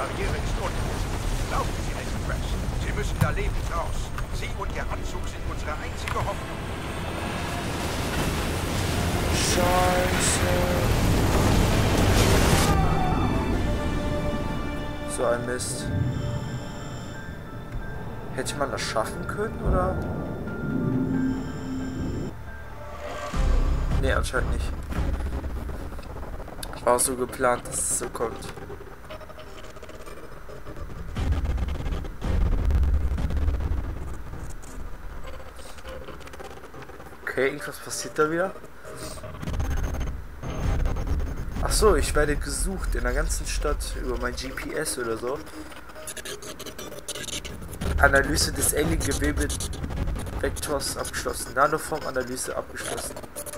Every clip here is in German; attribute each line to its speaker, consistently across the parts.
Speaker 1: Barriere ist unten. Glauben Sie, Express, Sie müssen da lebend raus. Sie und Ihr Anzug sind unsere einzige Hoffnung.
Speaker 2: Scheiße. So ein Mist. Hätte man das schaffen können, oder? Nee, anscheinend nicht. War so geplant, dass es so kommt. Okay, irgendwas passiert da wieder. Ach so, ich werde gesucht in der ganzen Stadt über mein GPS oder so. Analyse des Alien-Gewebe-Vektors abgeschlossen. Nanoform-Analyse abgeschlossen.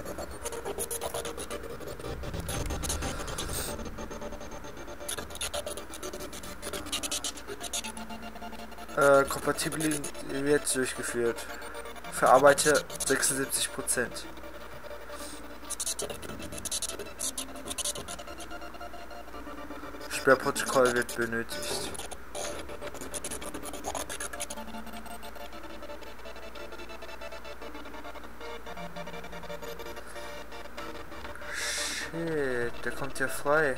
Speaker 2: Kompatibilität durchgeführt. Verarbeite 76%. Sperrprotokoll wird benötigt. Shit, der kommt ja frei.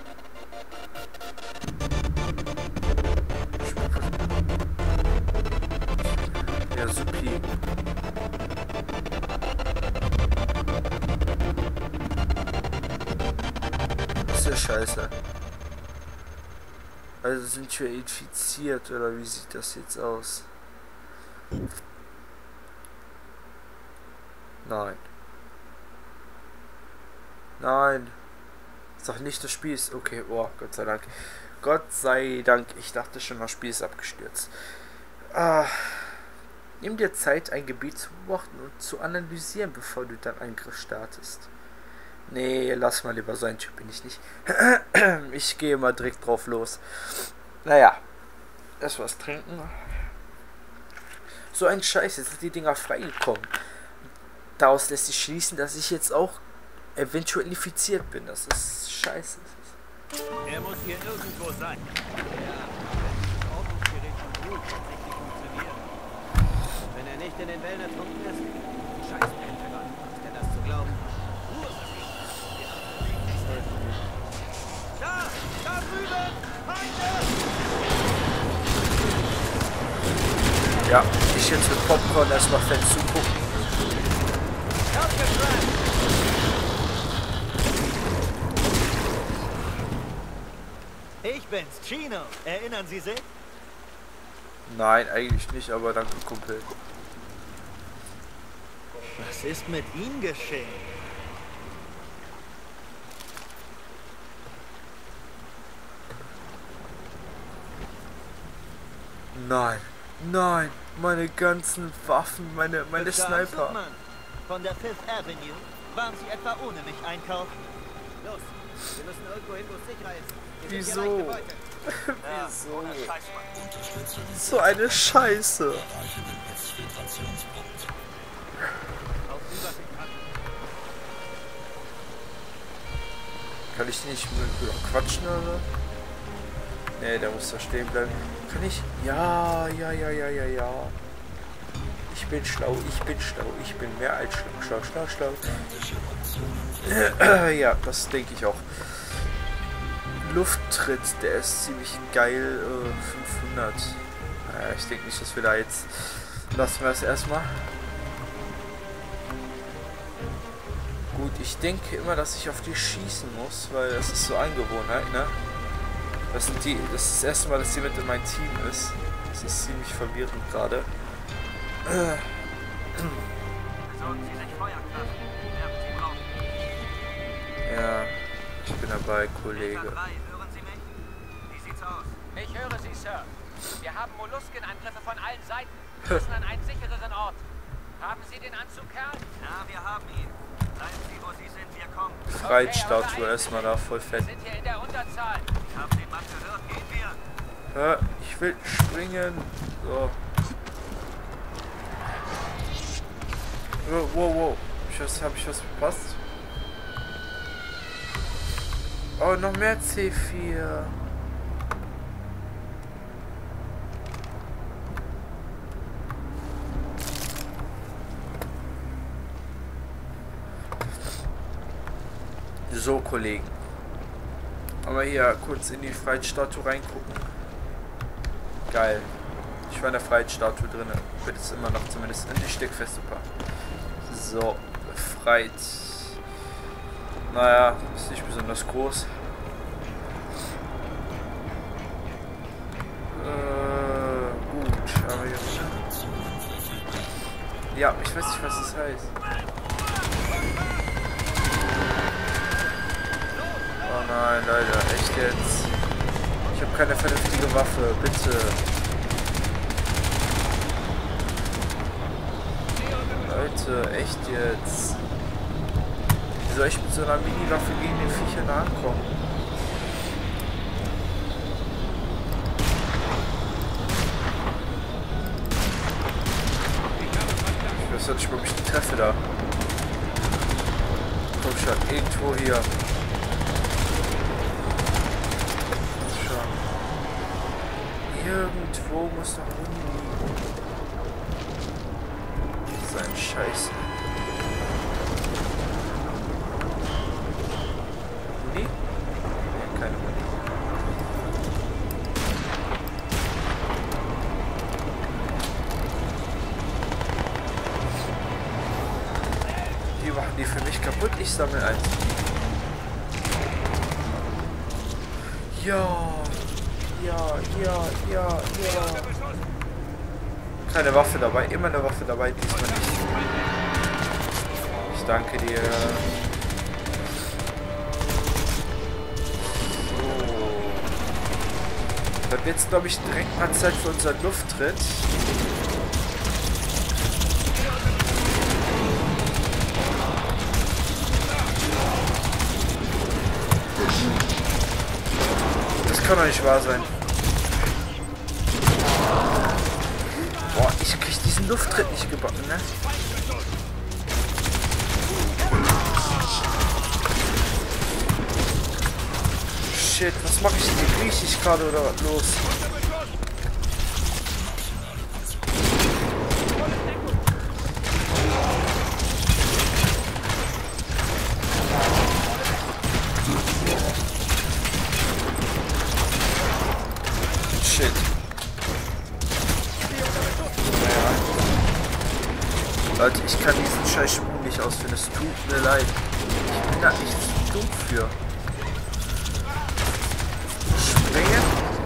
Speaker 2: Ja, supi. Das ist ja scheiße. Also sind wir infiziert, oder wie sieht das jetzt aus? Nein. Nein. Ist doch nicht das Spiel. Ist okay, oh, Gott sei Dank. Gott sei Dank. Ich dachte schon, das Spiel ist abgestürzt. Nimm dir Zeit, ein Gebiet zu beobachten und zu analysieren, bevor du deinen Angriff startest. Nee, lass mal lieber, so ein Typ bin ich nicht. Ich gehe mal direkt drauf los. Naja, erst was trinken. So ein Scheiß, jetzt sind die Dinger freigekommen. Daraus lässt sich schließen, dass ich jetzt auch eventuell infiziert bin. Das ist scheiße.
Speaker 3: Er muss hier irgendwo sein. Ja, das Ordnungsgerät von Brut offensichtlich funktioniert. Wenn er nicht in den Wellen ertrunken ist, scheiß Pentagon. Ist denn das zu glauben? Da! Da drüben! Feinde!
Speaker 2: Ja, ich jetzt mit Popcorn erstmal fett zugucken.
Speaker 3: Ich bin's, Chino. Erinnern Sie sich?
Speaker 2: Nein, eigentlich nicht, aber danke, Kumpel.
Speaker 3: Was ist mit ihm geschehen?
Speaker 2: Nein, nein, meine ganzen Waffen, meine Sniper.
Speaker 3: Mann. Von der Fifth Avenue. Waren Sie etwa ohne mich einkaufen? Los, wir müssen irgendwo hin, wo es sicherer ist.
Speaker 2: Wieso?
Speaker 3: Ja,
Speaker 2: Wieso?
Speaker 3: Scheiß, Mann.
Speaker 2: So eine Scheiße. Kann ich nicht mit quatschen oder so? Nee, der muss da stehen bleiben. Kann ich? Ja. Ich bin schlau, ich bin mehr als schlau. Ja, das denke ich auch. Lufttritt, der ist ziemlich geil, 500. Naja, ich denke nicht, dass wir da jetzt... Lassen wir es erstmal. Gut, ich denke immer, dass ich auf die schießen muss, weil das ist so Angewohnheit, ne? Das ist das erste Mal, dass jemand in meinem Team ist. Das ist ziemlich verwirrend gerade.
Speaker 3: Besorgen Sie sich Feuerkraft. Sie brauchen.
Speaker 2: Ja, ich bin dabei, Kollege.
Speaker 3: Hören Sie mich? Wie sieht's aus?
Speaker 4: Ich höre Sie, Sir. Wir haben Molluskenangriffe von allen Seiten. Wir müssen an einen sichereren Ort. Haben Sie den Anzug, Kerl?
Speaker 3: Ja, wir haben ihn. Bleiben Sie, wo Sie sind, wir kommen.
Speaker 2: Freiheitsstatue erstmal da, voll fett.
Speaker 4: Wir sind hier in der Unterzahl.
Speaker 3: Ich hab den Mann gehört, gehen wir.
Speaker 2: Ja, ich will springen. So. Wow. Hab ich was verpasst? Oh, noch mehr C4. So, Kollegen. Aber hier kurz in die Freiheitsstatue reingucken. Geil. Ich war in der Freiheitsstatue drin. Wird es immer noch zumindest in die Steckfest super. So, Freit. Naja, ist nicht besonders groß. Gut, aber hier. Ja, ich weiß nicht, was das heißt. Oh nein, Leute, echt jetzt? Ich habe keine vernünftige Waffe, bitte. Leute, echt jetzt? Wie soll ich mit so einer Mini-Waffe gegen den Viechern ankommen? Ich weiß nicht, ob ich die treffe da. Komm schon, irgendwo hier. Irgendwo muss doch rumliegen. Sein Scheiße. Muni? Nee, keine Muni. Die machen die für mich kaputt, ich sammle eins. Ja. Ja. Keine Waffe dabei, immer eine Waffe dabei, diesmal nicht. Ich danke dir. So. Dann wird jetzt, glaube ich, direkt mal Zeit für unseren Lufttritt. Das kann doch nicht wahr sein. Boah, ich krieg diesen Lufttritt nicht gebacken, ne? Shit, was mache ich denn? Krieg ich gerade oder was los? Shit. Leute, ich kann diesen scheiß Sprung nicht ausführen. Es tut mir leid. Ich bin da echt zu dumm für. Springen.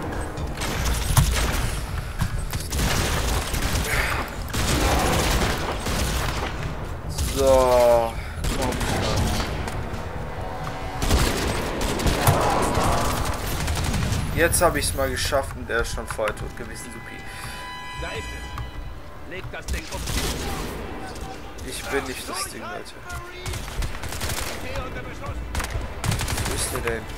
Speaker 2: So. Komm schon. Jetzt habe ich es mal geschafft und der ist schon voll tot gewesen, Supi.
Speaker 3: Da ist es. Leg das Ding um.
Speaker 2: Ich bin nicht das Ding, Leute. Wo ist der denn?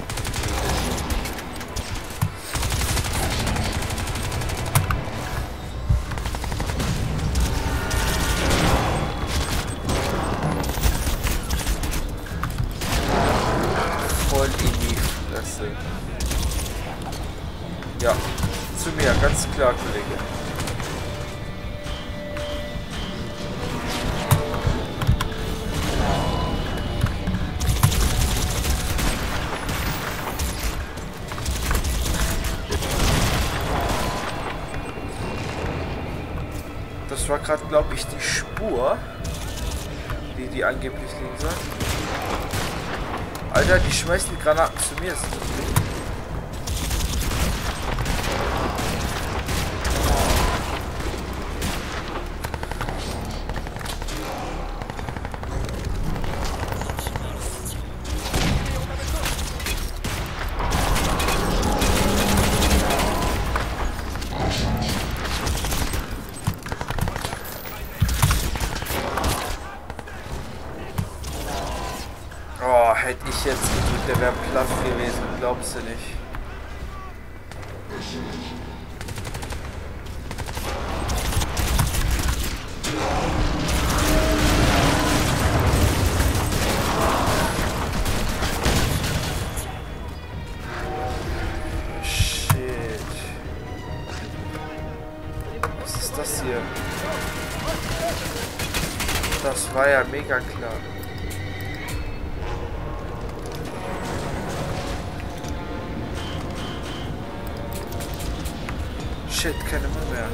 Speaker 2: Voll in die Fresse. Ja, zu mir, ganz klar, Kollege. Das war gerade, glaube ich, die Spur, die angeblich liegen soll. Alter, die schmeißen die Granaten zu mir. Oh, hätte ich jetzt gedrückt, der wäre platt gewesen, glaubst du nicht. Shit. Was ist das hier? Das war ja mega klar. Shit, keine Mann mehr.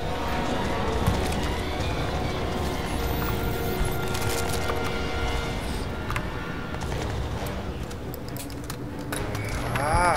Speaker 2: Ah.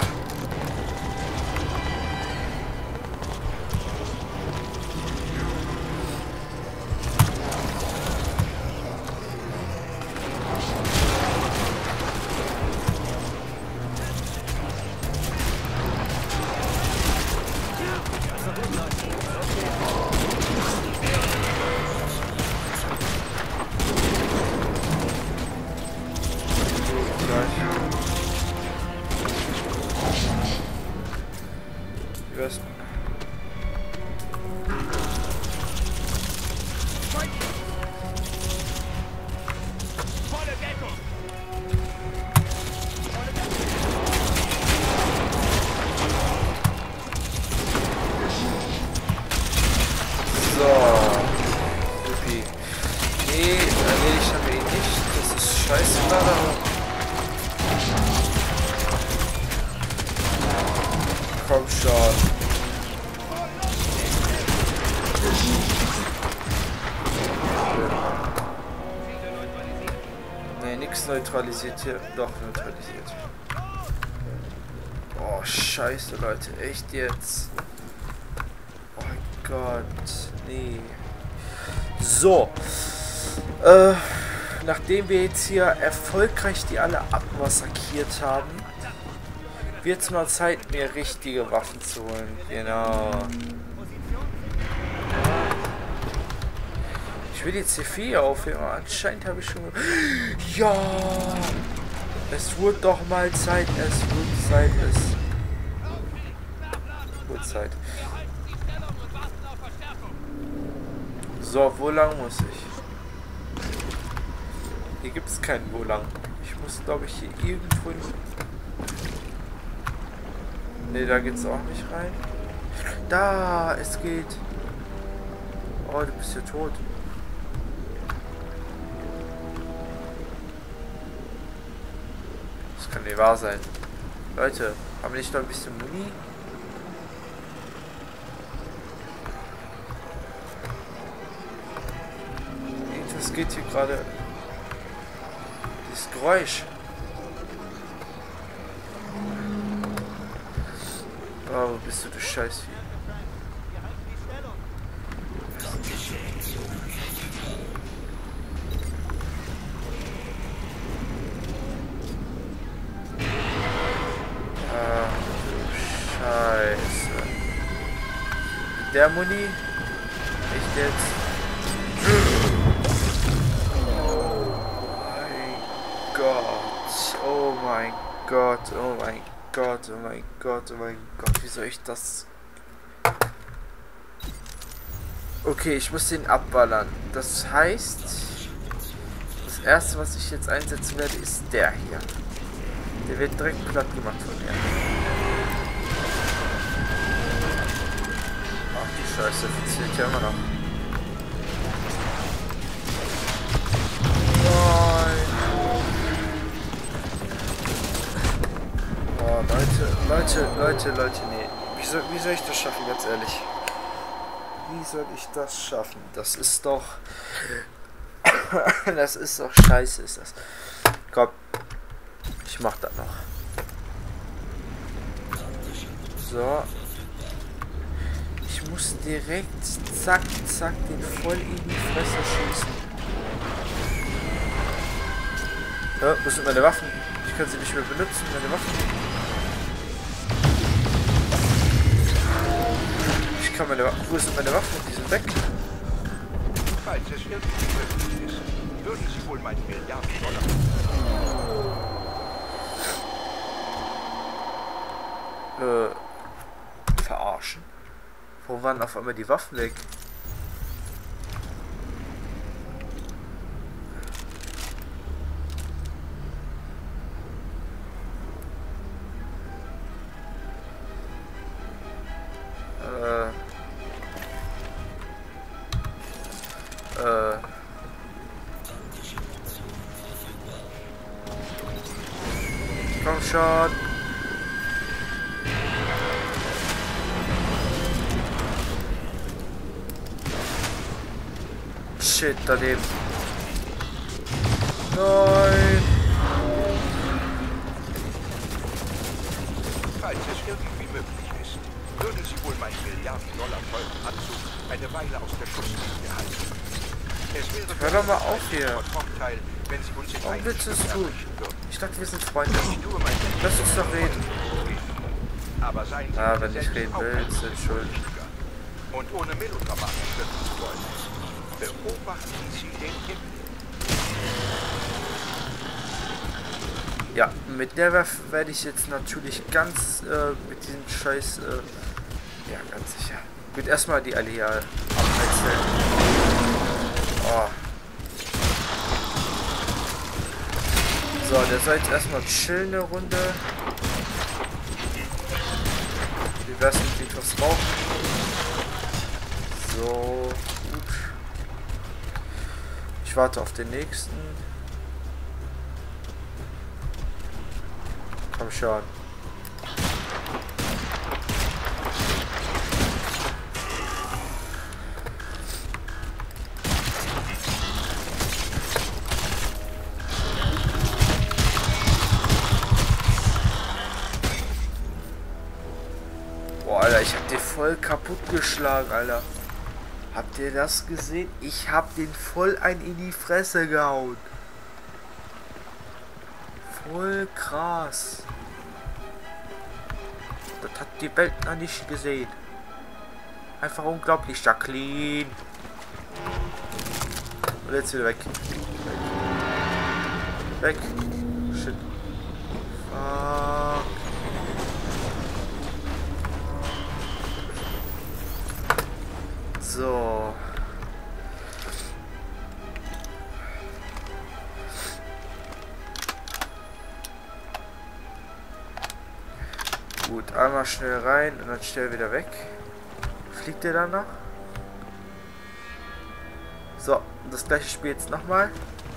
Speaker 2: Komm schon. Ne, nix neutralisiert hier. Doch, neutralisiert. Oh, scheiße, Leute. Echt jetzt? Oh mein Gott. Nee. So. Nachdem wir jetzt hier erfolgreich die alle abmassakriert haben, wird es mal Zeit, mir richtige Waffen zu holen. Genau. Ich will die C4 aufheben, aber anscheinend habe ich schon... Ja! Es wird doch mal Zeit. Es wird Zeit. Es wird Zeit. So, wo lang muss ich? Hier gibt es keinen wo lang. Ich muss, glaube ich, hier irgendwo hin. Ne, da geht's auch nicht rein. Da, es geht. Oh, du bist ja tot. Das kann nicht wahr sein. Leute, haben wir nicht noch ein bisschen Muni? Irgendwas geht hier gerade. Dieses Geräusch. Oh, wo bist du Scheißvieh? Ah, Scheiße. Der Muni? Echt jetzt? Oh mein Gott, oh mein Gott, oh mein Gott, oh mein Gott, wie soll ich das... Okay, ich muss den abballern. Das heißt, das erste, was ich jetzt einsetzen werde, ist der hier. Der wird direkt platt gemacht von mir. Ach die Scheiße, funktioniert ja immer noch. Leute, nee. Wie soll ich das schaffen, ganz ehrlich? Wie soll ich das schaffen? Das ist doch... das ist doch scheiße, ist das. Komm. Ich mach das noch. So. Ich muss direkt zack, zack, den voll in die Fresse schießen. Wo sind meine Waffen? Ich kann sie nicht mehr benutzen, meine Waffen. Kann meine Wo sind meine Waffen? Die sind weg.
Speaker 1: Falls es irgendwie möglich ist, würden Sie wohl meine Milliarden Dollar
Speaker 2: verarschen? Wo waren auf einmal die Waffen weg? Komm schon. shit, daneben. Nein.
Speaker 1: Falls es irgendwie möglich ist, würden Sie wohl meinen Milliarden-Dollar teuren Anzug eine Weile aus der Schusslinie halten. Es wäre
Speaker 2: Hör doch mal auf hier.
Speaker 1: von Vorteil, wenn Sie uns in
Speaker 2: Warum willst du es
Speaker 1: Einzelnen
Speaker 2: tun?
Speaker 1: erreichen würden.
Speaker 2: Ich dachte, wir sind Freunde.
Speaker 1: Ich tue mein Bestes.
Speaker 2: Lass uns doch reden.
Speaker 1: Aber seien Sie
Speaker 2: Ah, wenn ich
Speaker 1: selbst
Speaker 2: reden
Speaker 1: auch
Speaker 2: will,
Speaker 1: ein
Speaker 2: ist das schuld.
Speaker 1: Politiker. Und ohne melodramatisch wirken zu wollen, beobachten Sie den Himmel.
Speaker 2: Ja, mit der Waffe werde ich jetzt natürlich ganz mit diesem Scheiß, ja, ganz sicher. Gut, erstmal die Allee abwechseln. Oh. So, der soll jetzt erstmal chillen eine Runde. Wie wär's mit etwas rauchen? So, gut. Ich warte auf den nächsten. Komm schon. Boah, Alter, ich hab den voll kaputt geschlagen, Alter. Habt ihr das gesehen? Ich hab den voll in die Fresse gehauen. Voll krass. Das hat die Welt noch nicht gesehen. Einfach unglaublich, Jacqueline. Und jetzt wieder weg. Weg. Shit. Fuck. So. Gut, einmal schnell rein und dann schnell wieder weg. Fliegt der dann noch? So, das gleiche Spiel jetzt nochmal.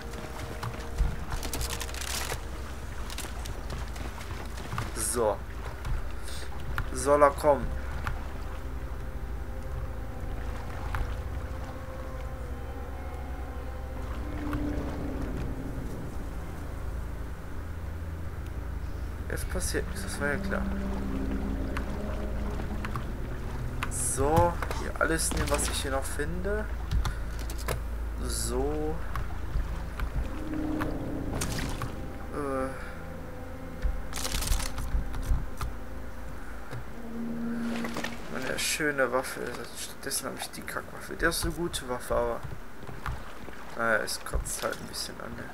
Speaker 2: So. Soll er kommen? Jetzt passiert nichts, das war ja klar. So, hier alles nehmen, was ich hier noch finde. So. Meine schöne Waffe. Stattdessen habe ich die Kackwaffe. Der ist eine gute Waffe, aber naja, es kotzt halt ein bisschen an. Ne?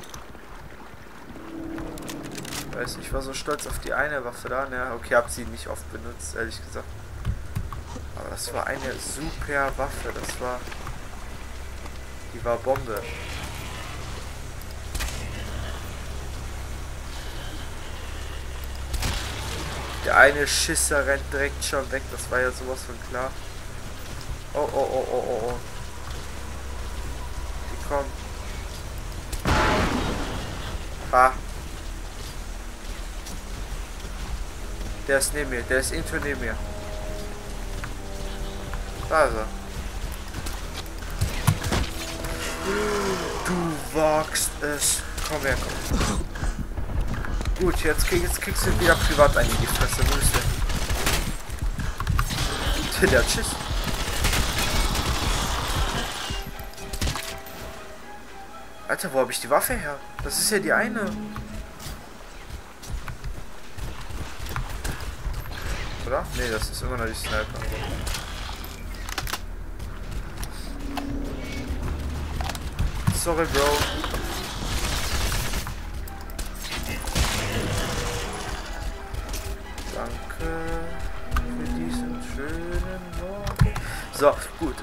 Speaker 2: Weiß, ich war so stolz auf die eine Waffe da, ne? Okay, hab sie nicht oft benutzt, ehrlich gesagt. Aber das war eine super Waffe, die war Bombe. Der eine Schisser rennt direkt schon weg, das war ja sowas von klar. Oh, oh, oh, oh, oh, oh. Die kommen. Ah. Der ist neben mir, der ist irgendwo neben mir. Da ist er. Du wagst es. Komm her, komm. Gut, jetzt kriegst du wieder privat ein in die Fresse. Wo ist der? Der hat Schiss. Alter, wo habe ich die Waffe her? Das ist ja die eine. Oder? Nee, das ist immer noch die Sniper. Sorry, Bro. Danke für diesen schönen Morgen. So, gut.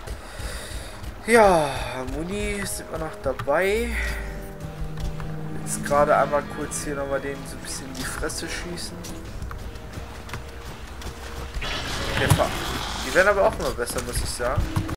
Speaker 2: Ja, Muni sind wir noch dabei. Jetzt gerade einmal kurz hier nochmal den so ein bisschen in die Fresse schießen. Die werden aber auch immer besser, muss ich sagen.